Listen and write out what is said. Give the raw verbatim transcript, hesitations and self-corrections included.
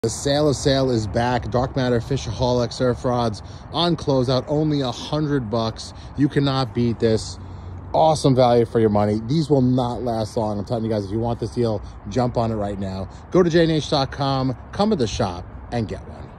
The sale of sale is back. Dark Matter Fishaholic surf rods on closeout, only a hundred bucks. You cannot beat this. Awesome value for your money. These will not last long. I'm telling you guys, if you want this deal, jump on it right now. Go to j n h dot com, come to the shop, and get one.